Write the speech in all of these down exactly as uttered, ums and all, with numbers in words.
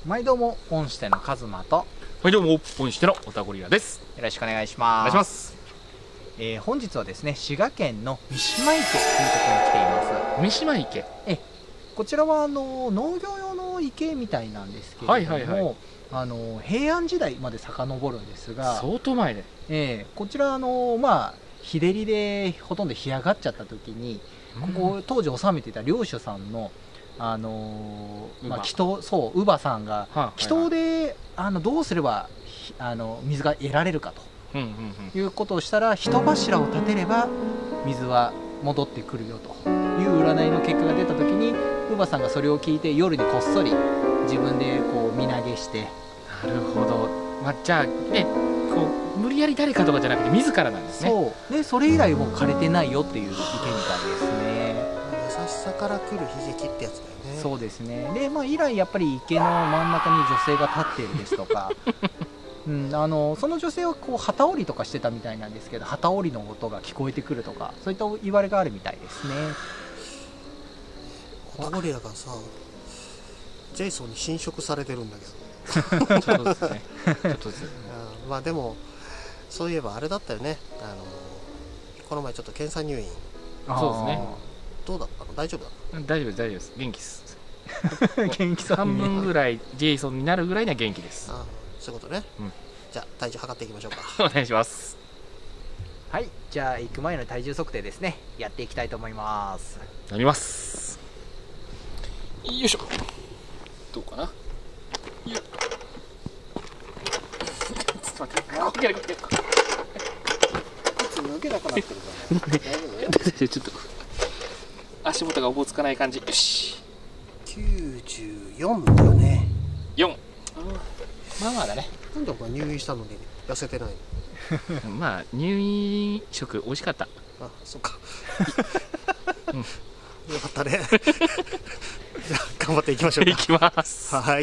毎度も恩師のカズマと、 はいどうも恩師のオタゴリラです。 よろしくお願いします。 お願いします。 えー、本日はですね、滋賀県の三島池というところに来ています。 三島池。 えこちらはあの農業用の池みたいなんですけれども、はいはいはい、あの平安時代まで遡るんですが、 相当前で、 えー、こちらあのまあ日照りでほとんど干上がっちゃった時に、ここ当時治めていた領主さんのあのーまあ、祈祷そう乳母さんが祈祷であのどうすればあの水が得られるかということをしたら、人柱を立てれば水は戻ってくるよという占いの結果が出た時に、乳母さんがそれを聞いて夜にこっそり自分でこう身投げして。 なるほど、まあ、じゃあねこう無理やり誰かとかじゃなくて自らなんですね。 そうでそれ以来もう枯れてないよっていう池みたいですね。 優しさから来る悲劇ってやつだよね。 そうですね。で、まあ、以来やっぱり池の真ん中に女性が立っているですとか、うん、あのその女性はこう旗織りとかしてたみたいなんですけど、旗織りの音が聞こえてくるとか、そういった言われがあるみたいですね。 オタゴリラがさ、ジェイソンに侵食されてるんだけどちょっとずつねちょっとずつあまあでもそういえばあれだったよね、あのこの前ちょっと検査入院。 そうですね。 どうだったの？大丈夫だった？ 大丈夫です大丈夫です。元気です元気そうに、ね、 半分ぐらいジェイソンになるぐらいには元気です。 あそういうことね、うん、じゃあ体重測っていきましょうか。 お願いします。 はい、じゃあ行く前の体重測定ですね、やっていきたいと思います。 なります。よいしょ。どうかな。よっちょっと待って、こけるこける抜けなくなってるから大丈夫？ ちょっと足元がおぼつかない感じ。よし。 きゅうじゅうよんだね。 よん。 まあまあだね。 なんでお前入院したのに痩せてないの？ まあ入院食美味しかった。 あ、そっか、 うん、 よかったねじゃあ頑張っていきましょうか。 いきます。 はい。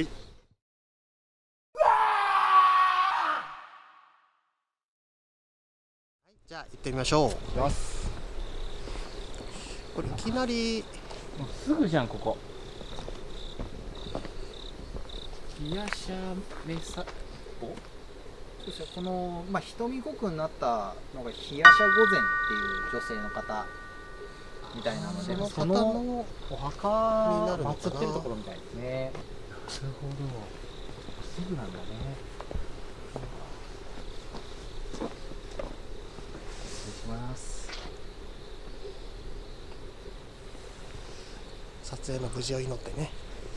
じゃあ行ってみましょう。これいきなりもうすぐじゃんここ。冷やしゃめさおそうですよ。この、まあ、瞳ごくになったのが冷やしゃ御前っていう女性の方みたいなので、そのお墓祀ってるところみたいですね。なるほど、すぐなんだね。 失礼します。 撮影の無事を祈ってね。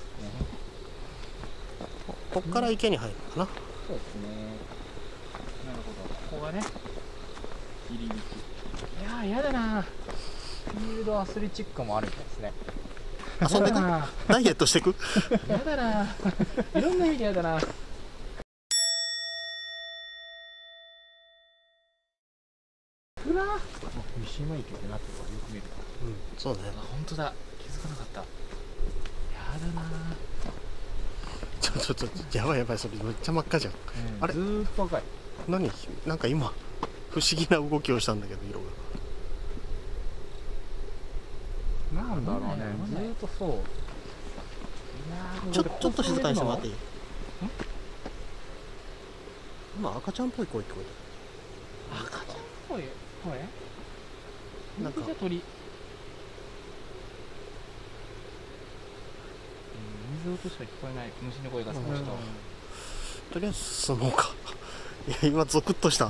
こっから池に入るのかな。 そうですね。 なるほど。ここがね入り口。いやーやだな。 フィールドアスレチックもあるみたいですね。 遊んでかダイエットしてくやだな。いろんな意味でやだな。 三島池ってなってるからよく見るな。 うん、そうね。 あ、本当だ。気づかなかった。やだな。 ちょちょちょやばいやばい、それめっちゃ真っ赤じゃん。うん、あれずーっと赤い。 何なんか今不思議な動きをしたんだけど、色が。なんだろうね。ずーっとそう。 ちょちょっと静かにしてもらっていい？今赤ちゃんっぽい声聞こえた。赤ちゃんっぽい声？ なんか鳥。水音しか聞こえない。虫の声が少しと。 とりあえず進もうか。いや今ゾクッとした。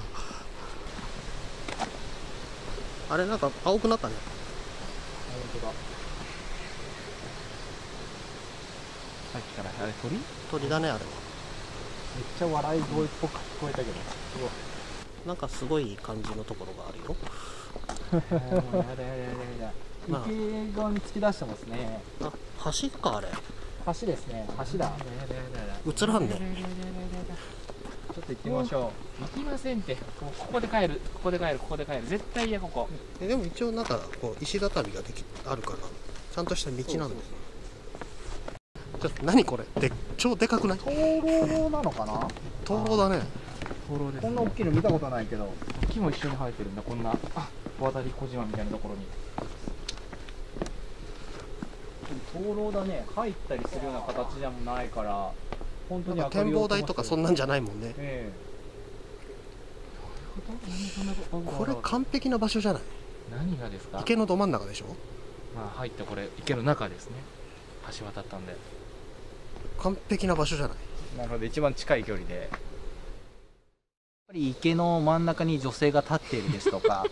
あれなんか青くなったね。 本当だ。 さっきからあれ鳥？ 鳥だねあれは。 めっちゃ笑い声っぽく聞こえたけど。 なんかすごい感じのところがあるよ。 やだやだやだやだ。池側に突き出してますね。 あ、橋かあれ。 橋ですね。橋だ。 映らんね。 ちょっと行ってみましょう。行きませんって。ここで帰る。ここで帰る。ここで帰る。絶対嫌ここ。 えでも一応なんかこう石畳ができあるからちゃんとした道なんだよね。ちょっと何これ？で超でかくない？ 灯籠なのかな？ 灯籠だね。 灯籠です。 こんな大きいの見たことないけど。 木も一緒に生えてるんだ。こんな渡り小島みたいなところに。 灯籠だね。入ったりするような形じゃないから、 本当になんか展望台とかそんなんじゃないもんね。 えこれ完璧な場所じゃない？ 何がですか？ 池のど真ん中でしょ。 まあ入ってこれ池の中ですね。橋渡ったんで完璧な場所じゃない？ なので一番近い距離で。 やっぱり池の真ん中に女性が立っているですとか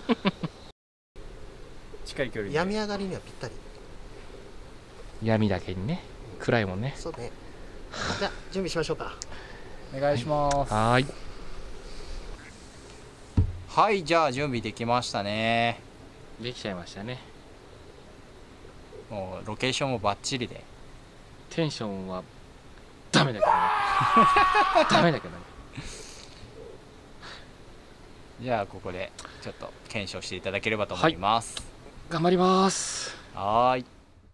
近い距離で病み上がりにはぴったり。 闇だけにね、暗いもんね。 そうね。じゃあ準備しましょうか。 お願いします。 はーい。 はい、じゃあ準備できましたね。 できちゃいましたね。 もうロケーションもバッチリで。 テンションはダメだけどね。ダメだけどね。 じゃあここでちょっと検証していただければと思います。 はい、頑張ります。 はーい。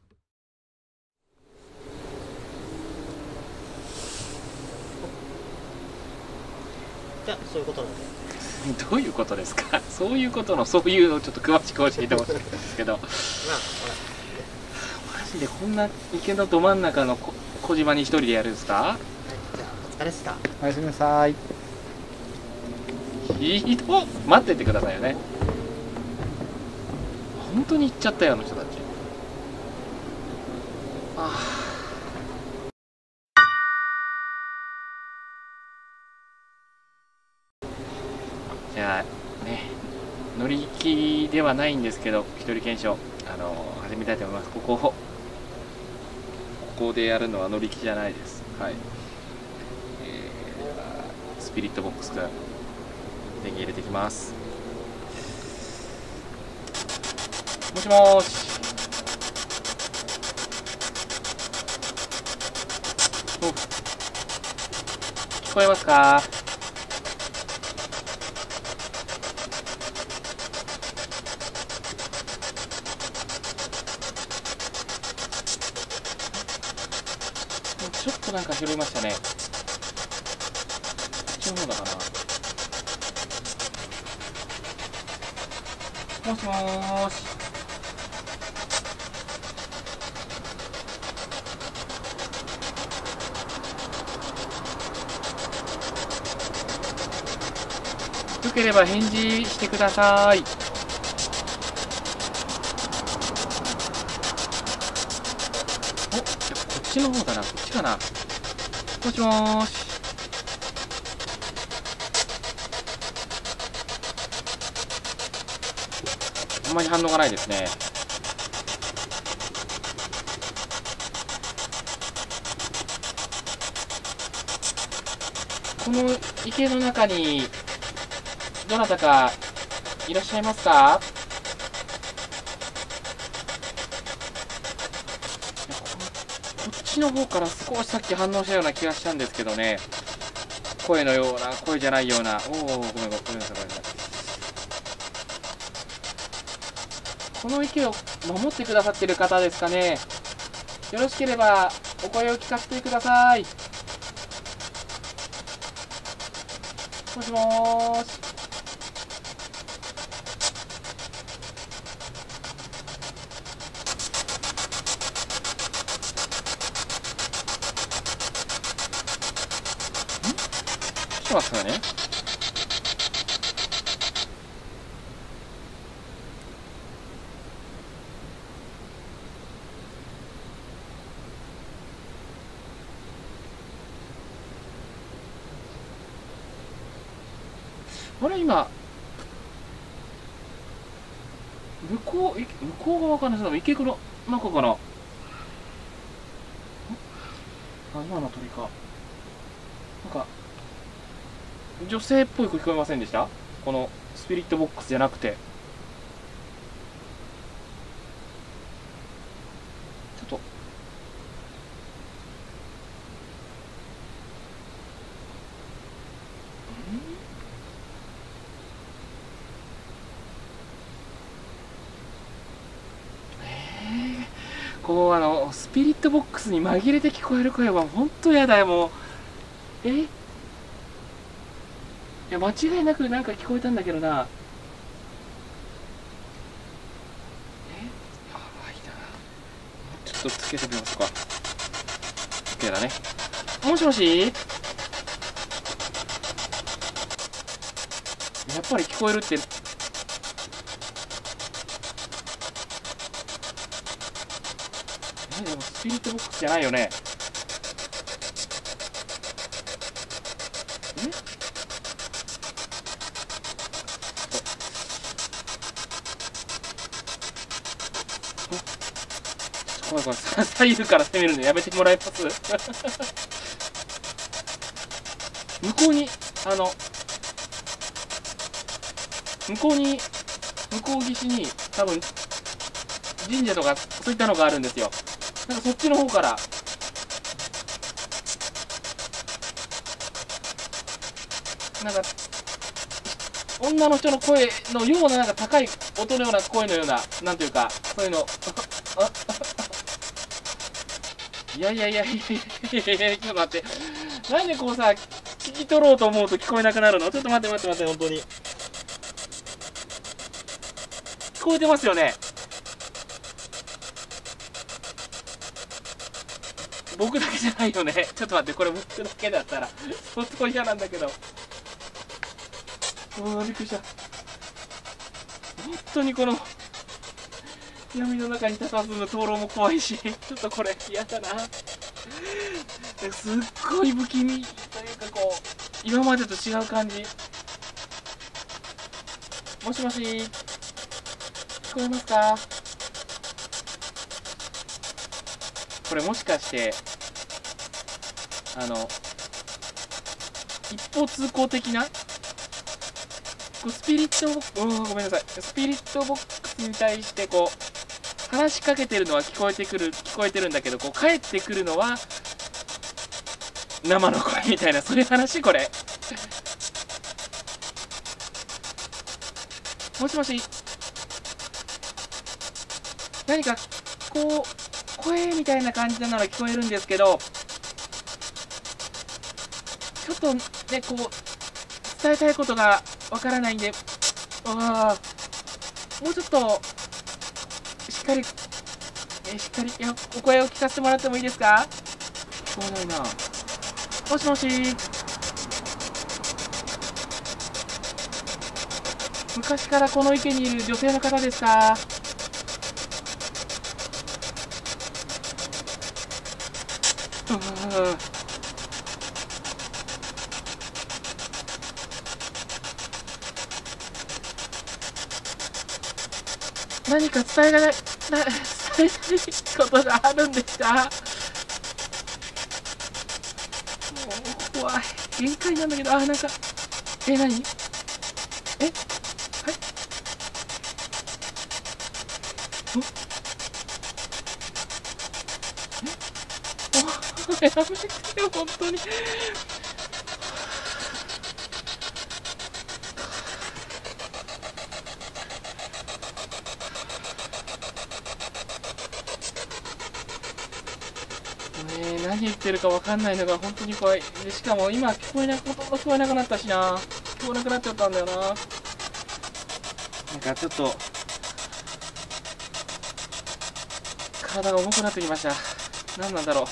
じゃあそういうことなんで。 どういうことですか？そういうことのそういうのをちょっと詳しく教えてほしいんですけど。まあほら。マジでこんな池のど真ん中のこ小島に一人でやるんですか？ はい、じゃあお疲れでした。 おやすみなさい。 ひどっ、待っててくださいよね。本当に行っちゃったよあの人たち。ああ。じゃあね、乗り気ではないんですけど、一人検証あの始めたいと思います。ここここでやるのは乗り気じゃないです。はい。えー、スピリットボックスくん電源入れてきます。もしもーし。お、聞こえますか？ちょっとなんか拾いましたね。こっちの方だかな。もしもーし。よければ返事してください。お、こっちの方だな。こっちかな。もしもーし。あんまり反応がないですね。この池の中にどなたかいらっしゃいますか？こっちの方から少しさっき反応したような気がしたんですけどね。声のような、声じゃないような。おお、ごめんごめんなさい、ごめんなさい。この池を守ってくださっている方ですかね。よろしければお声を聞かせてください。もしもーし。来てますかね。あれ今向こう、向こう側かな、その池の中かな。あ、今の鳥か。なんか女性っぽい声聞こえませんでした？このスピリットボックスじゃなくて。ちょっとこうあのスピリットボックスに紛れて聞こえる声は本当やだよ。もうえいや間違いなくなんか聞こえたんだけどな。えやばいな。ちょっとつけてみますか。 OK だね。 もしもし、やっぱり聞こえるって。え、でもスピリットボックスじゃないよね。え、怖い怖い、左右から攻めるのやめてもらえます？向こうに、あの、向こうに、向こう岸に、多分、神社とか、そういったのがあるんですよ。なんかそっちの方から、なんか、女の人の声のような、なんか高い音のような声のような、なんていうか、そういうの、いやいやいやいやいやいや、ちょっと待って。なんでこうさ、聞き取ろうと思うと聞こえなくなるの？ちょっと待って待って待って、本当に。聞こえてますよね？僕だけじゃないよね。ちょっと待って、これ僕だけだったら相当嫌なんだけど。うわ、びっくりした。本当にこの闇の中に佇む灯籠も怖いし、ちょっとこれ嫌だな。すっごい不気味というか、こう今までと違う感じ。もしもし、聞こえますか？これもしかしてあの一方通行的な、スピリットボックス、うん、ごめんなさい、スピリットボックスに対してこう話しかけてるのは聞こえてくる聞こえてるんだけど、こう帰ってくるのは生の声みたいな、そういう話。これもしもし、何かこう声みたいな感じなのが聞こえるんですけど、ちょっとね、こう伝えたいことがわからないんで、ああ、もうちょっとしっかり、えしっかり、いや、お声を聞かせてもらってもいいですか？聞こえないな。もしもし。昔からこの池にいる女性の方ですか？うん。何か伝えられ、な、伝えたいことがあるんですか？もう怖い。限界なんだけど、あ、なんか、え、何？え？はい？え？お、やめてよ、本当に。ねえ、何言ってるか分かんないのが本当に怖い。で、しかも今聞こえなく、ほとんど聞こえなくなったしな。聞こえなくなっちゃったんだよな。なんかちょっと体が重くなってきました。何なんだろう。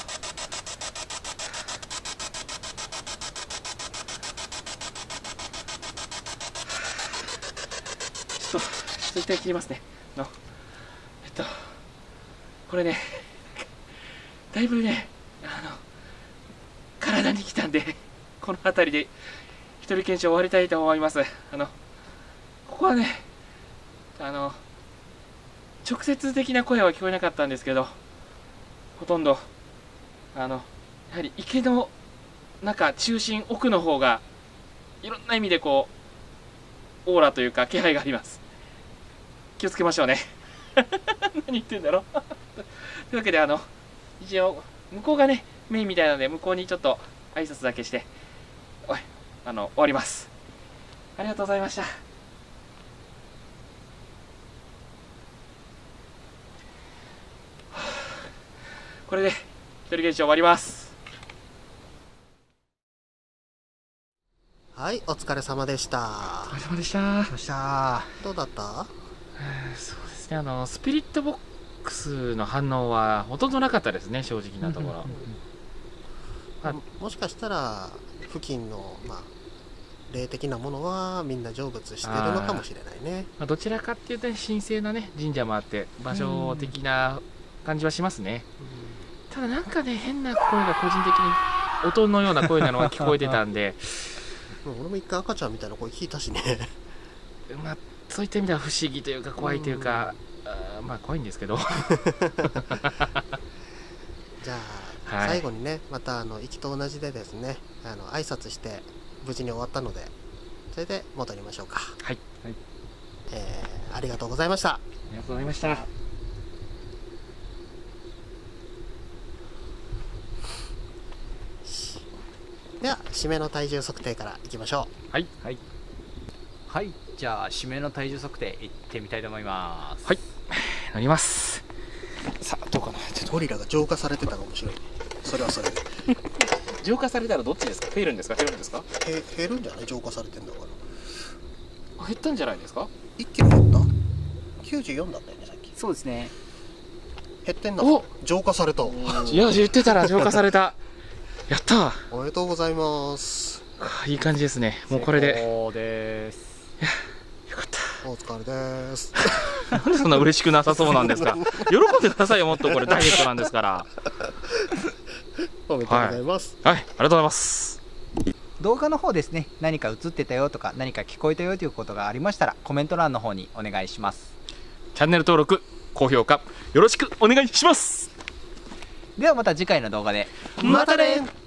ちょっと、ちょっと一回切りますね。の、えっと、これね、だいぶね、あの、体にきたんで、この辺りで一人検証終わりたいと思います。あの、ここはね、あの、直接的な声は聞こえなかったんですけど、ほとんど、あの、やはり池の中、中心、奥の方が、いろんな意味でこう、オーラというか気配があります。気をつけましょうね。何言ってんだろう。というわけで、あの、一応、向こうがね、メインみたいなので、向こうにちょっと挨拶だけして、おい、あの、終わります。ありがとうございました。これで、一人検証終わります。 はい、お疲れ様でした。お疲れ様でした。 どうした？ どうだった？ そうですね、あの、スピリットボックスの反応はほとんどなかったですね、正直なところ。 まあ、 もしかしたら付近のまあ霊的なものはみんな成仏してるのかもしれないね。 まあ、どちらかっていうと、ね、神聖なね神社もあって場所的な感じはしますね。うん、ただなんかね変な声が個人的に音のような声なのが聞こえてたんで俺も一回赤ちゃんみたいな声聞いたしねまあそういった意味では不思議というか怖いというか、うん、あまあ怖いんですけどじゃあ、はい、最後にねまたあの行きと同じでですねあの挨拶して無事に終わったのでそれで戻りましょうか。 はい、はい、 えー、ありがとうございました。 ありがとうございました。 では締めの体重測定からいきましょう。はいはいはい、じゃあ締めの体重測定いってみたいと思います。 はい、乗ります。さあどうかな。 ちょっとゴリラが浄化されてたら面白いね。それはそれで浄化されたらどっちですか？増えるんですか減るんですか？ へ減るんじゃない？浄化されてんだから。 減ったんじゃないですか？ いっキロ減った？きゅうじゅうよんだったよねさっき。 そうですね。 減ってんだ。浄化された。いや言ってたら浄化されたやったー。 おめでとうございます。 いい感じですね。もうこれでそうです。 いやよかった。 お疲れです。 なんでそんな嬉しくなさそうなんですか？喜んでくださいよ。もっとこれダイエットなんですから。 おめでとうございます。 はい、はい、ありがとうございます。 動画の方ですね、何か映ってたよとか何か聞こえたよということがありましたらコメント欄の方にお願いします。 チャンネル登録高評価よろしくお願いします。 ではまた次回の動画でまたね。